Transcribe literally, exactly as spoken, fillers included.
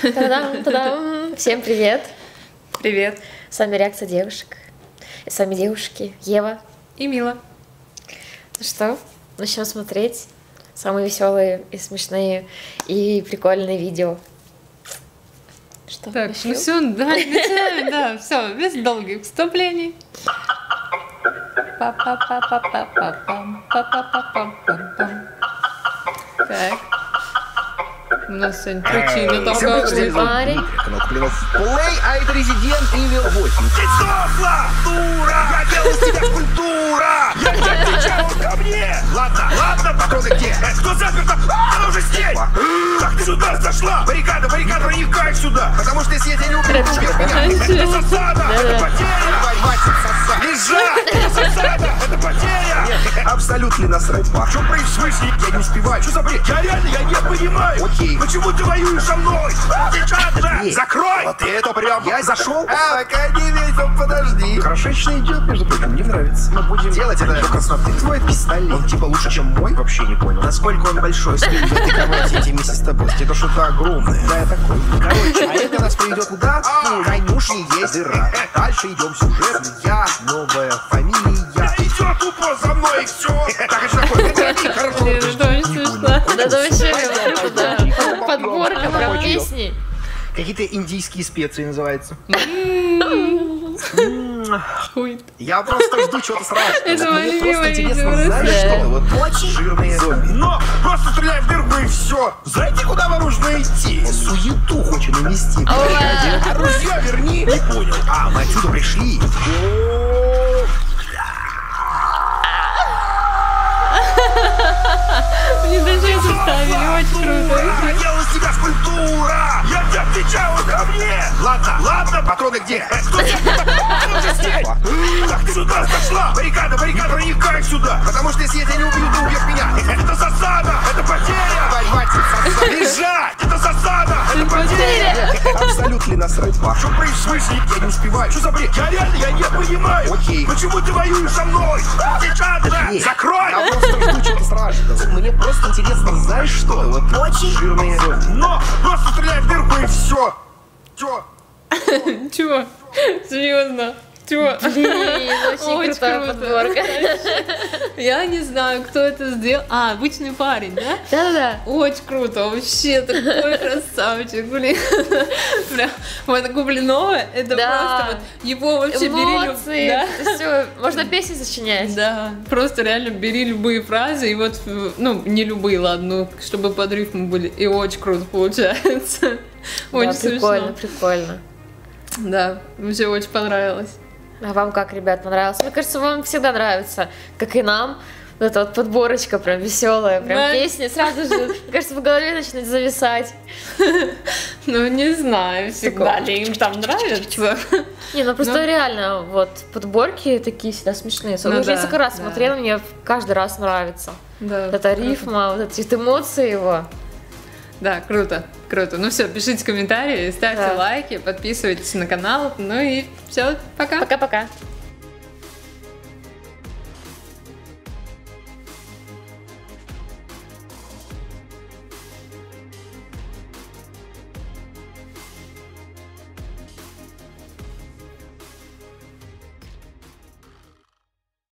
Та-дам, та-дам. Всем привет! Привет! С вами реакция девушек. И с вами девушки Ева и Мила. Ну что, начнем смотреть самые веселые и смешные и прикольные видео. Что, так, начнем? ну все, давай начинаем, да, все, без долгих вступлений. Так. У нас сегодня причина такая. Парень. Кнопка блинов плей, а это резидент Evil восемь. Ты сдохла, дура! Я делал из тебя культура! Я не отвечал ко мне! Ладно, ладно, патроны где? Кто заперто? Она уже здесь! Как ты сюда зашла? Баррикада, баррикада, проникай сюда! Потому что если я тебя не убью, ты убьешь меня! Это засада! Это потеря! Твоя мать, засада! Лежать! Это засада! Это потеря! Абсолютно насрать. Что происходит? Я не успеваю. Что за бред? Я реально, я не понимаю. Окей. Почему ты воюешь со мной? Сейчас же! Закрой! Вот это прям. Я зашел. А, пока не весел, подожди. Хорошечно идет, между прочим, мне нравится. Мы будем делать это до красоты. Твой пистолет. Он типа лучше, чем мой? Вообще не понял. Насколько он большой? Стоит в этой кровати, эти миссис Тобоски. Это что-то огромное. Да, я такой. Короче, а это нас приведет куда? Ну, конюшни есть дыра. Дальше идем сюжет. Я, новая фамилия. Идет тупо за мной и все. Так, это такое. Это хорошо. Это очень смешно. Да, это вообще да. Подборка прям песни. Какие-то индийские специи называются. Хуй. Я просто жду чего-то сразу. Это Мне мое просто интересно, видео, знаешь да. что? Вот очень жирные зомби. Но просто стреляй в дырку и все. Знаете, куда вам нужно идти? Суету хочет навести. Ой. Оружие верни. Не понял. А, мы отсюда пришли. Мне даже это ставили, очень круто. Я делал из тебя скульптура! Я не отвечал ко мне! Ладно, ладно, патроны где? Кто тебя уже здесь? Как ты сюда зашла? Баррикада, баррикада, проникай сюда! Потому что если я тебя не убью, ты убьешь меня! Это засада! Это потеря! Твоя мать, засада! Лежать! Это засада! Это потеря! Абсолютно насрать. Что происходит? Я не успеваю. Что за бред? Я реально, я не понимаю. Окей. Почему ты воюешь со мной? Сейчас же! Закрой! Я просто жду чего-то страшного. Мне просто интересно, знаешь что? Вот очень жирные зомби. Но просто стреляй в дырку и все. Все. Чего? Серьезно? Чего? Блин, очень Очень крутая круто. подборка. Я не знаю, кто это сделал. А, обычный парень, да? Да-да-да. Очень круто, вообще такой красавчик, блин. Прям, вот Гублинова, это Да. просто вот его вообще бери люб- Эмоции. да? Все, можно песни сочинять. Да, просто реально бери любые фразы, и вот, ну, не любые, ладно, ну, чтобы под рифму были, и очень круто получается. Очень Да, прикольно, смешно. прикольно. Да, мне очень понравилось. А вам как, ребят, понравилось? Мне кажется, вам всегда нравится, как и нам. Вот эта вот подборочка прям веселая, прям Да. песни. Сразу же, мне кажется, в голове начнет зависать. Ну, не знаю, всегда Такого. ли им там нравится. Не, ну просто Ну. реально, вот, подборки такие всегда смешные. Ну Я уже да, несколько раз да. смотрела, мне каждый раз нравится. Да, Вот эта рифма, вот эти вот эмоции его. Да, круто, круто. Ну все, пишите комментарии, ставьте Да. лайки, подписывайтесь на канал. Ну и все, пока. Пока-пока.